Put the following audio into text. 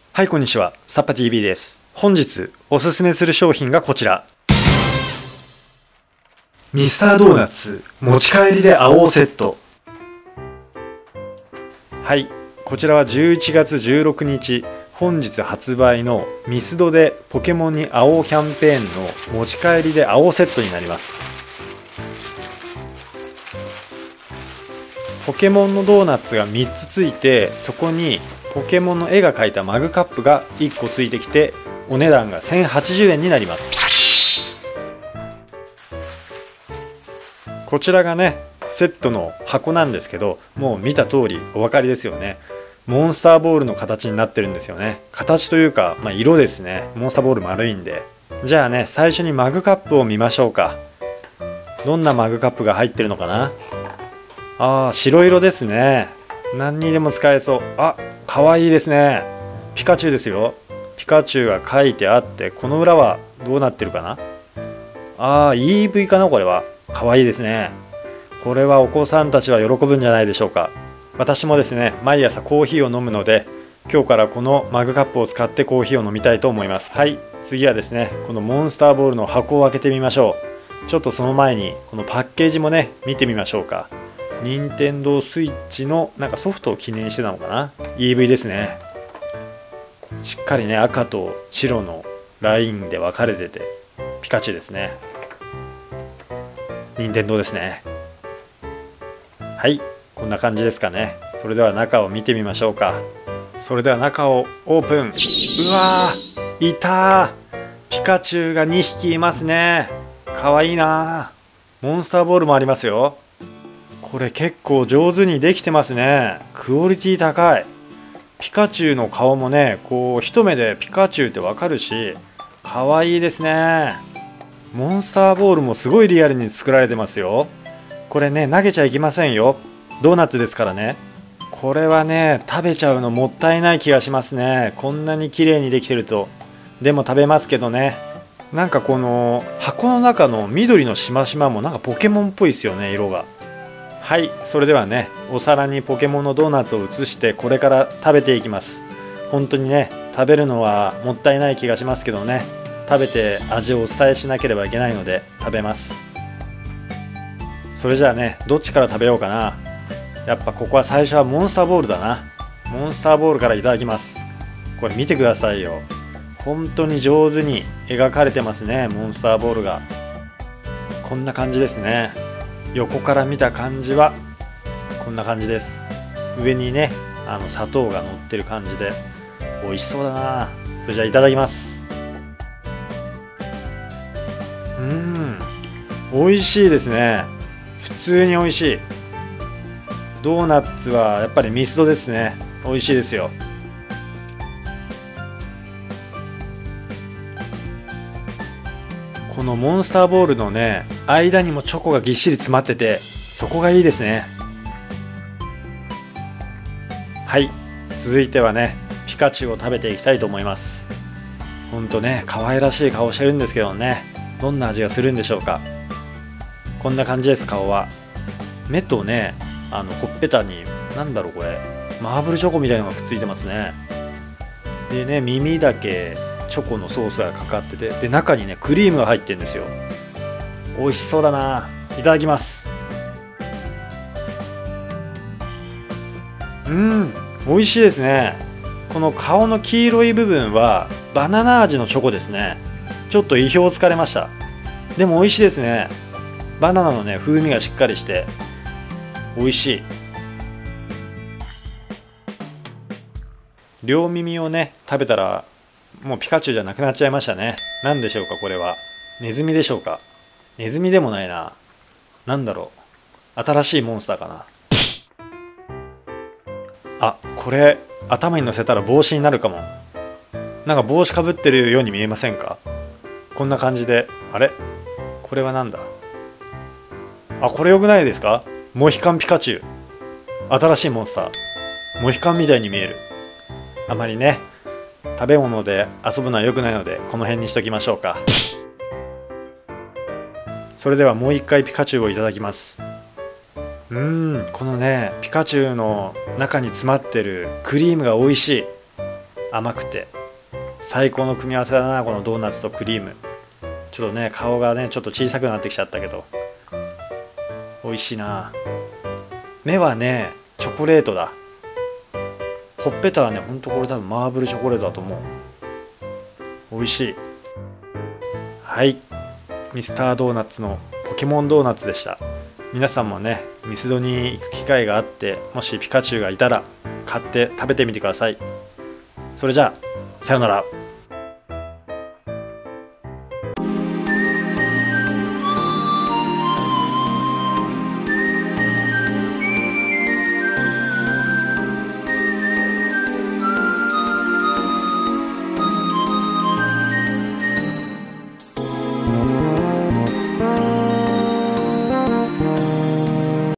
はい、こんにちは。サッパ TV です。本日おすすめする商品がこちら。ミスタードーナツ持ち帰りで青セット。はい、こちらは11月16日、本日発売のミスドでポケモンに青キャンペーンの持ち帰りで青セットになります。ポケモンのドーナツが3つついて、そこにポケモンの絵が描いたマグカップが1個ついてきて、お値段が1080円になります。こちらがねセットの箱なんですけど、もう見た通りお分かりですよね。モンスターボールの形になってるんですよね。形というか、色ですね。モンスターボール丸いんで。じゃあね、最初にマグカップを見ましょうか。どんなマグカップが入ってるのかな。白色ですね。何にでも使えそう。かわいいですね。ピカチュウですよ。ピカチュウが書いてあって、この裏はどうなってるかな。EV かな。これはかわいいですね。これはお子さんたちは喜ぶんじゃないでしょうか。私もですね、毎朝コーヒーを飲むので、今日からこのマグカップを使ってコーヒーを飲みたいと思います。はい、次はですね、このモンスターボールの箱を開けてみましょう。ちょっとその前にこのパッケージもね見てみましょうか。任天堂スイッチのなんかソフトを記念してたのかな。 EV ですね。しっかりね赤と白のラインで分かれててピカチュウですね。任天堂ですね。はい、こんな感じですかね。それでは中を見てみましょうか。それでは中をオープン。うわー、いたー。ピカチュウが2匹いますね。かわいいなー。モンスターボールもありますよ。これ結構上手にできてますね。クオリティ高い。ピカチュウの顔もね、こう一目でピカチュウってわかるし、かわいいですね。モンスターボールもすごいリアルに作られてますよ。これね、投げちゃいけませんよ。ドーナツですからね。これはね、食べちゃうのもったいない気がしますね。こんなに綺麗にできてると。でも食べますけどね。なんかこの箱の中の緑のしましまもなんかポケモンっぽいですよね、色が。はい、それではね、お皿にポケモンのドーナツを移してこれから食べていきます。本当にね、食べるのはもったいない気がしますけどね、食べて味をお伝えしなければいけないので食べます。それじゃあね、どっちから食べようかな。やっぱここは最初はモンスターボールだな。モンスターボールからいただきます。これ見てくださいよ。本当に上手に描かれてますね、モンスターボールが。こんな感じですね。横から見た感じはこんな感じです。上にね砂糖が乗ってる感じで美味しそうだな。それじゃあいただきます。美味しいですね。普通に美味しい。ドーナツはやっぱりミスドですね。美味しいですよ。このモンスターボールのね間にもチョコがぎっしり詰まってて、そこがいいですね。はい、続いてはねピカチュウを食べていきたいと思います。ほんとね可愛らしい顔してるんですけどね、どんな味がするんでしょうか。こんな感じです。顔は目とねほっぺたになんだろうこれマーブルチョコみたいなのがくっついてますね。でね耳だけチョコのソースがかかってて、で中にねクリームが入ってるんですよ。美味しそうだな。いただきます。美味しいですね。この顔の黄色い部分はバナナ味のチョコですね。ちょっと意表をつかれました。でも美味しいですね。バナナのね風味がしっかりして美味しい。両耳をね食べたらもうピカチュウじゃなくなっちゃいましたね。何でしょうかこれは。ネズミでしょうか。ネズミでもないな。なんだろう。新しいモンスターかな。これ頭に乗せたら帽子になるかも。なんか帽子かぶってるように見えませんか。こんな感じで。あれこれはなんだ。これ良くないですか。モヒカンピカチュウ。新しいモンスター。モヒカンみたいに見える。あまりね食べ物で遊ぶのは良くないのでこの辺にしときましょうか。それではもう一回ピカチュウをいただきます。このねピカチュウの中に詰まってるクリームが美味しい。 甘くて最高の組み合わせだな、このドーナツとクリーム。ちょっとね顔がねちょっと小さくなってきちゃったけど美味しいな。目はねチョコレートだ。ほっぺたはねほんとこれ多分マーブルチョコレートだと思う。美味しい。はい、ミスタードーナツのポケモンドーナツでした。皆さんもねミスドに行く機会があって、もしピカチュウがいたら買って食べてみてください。それじゃあさようなら。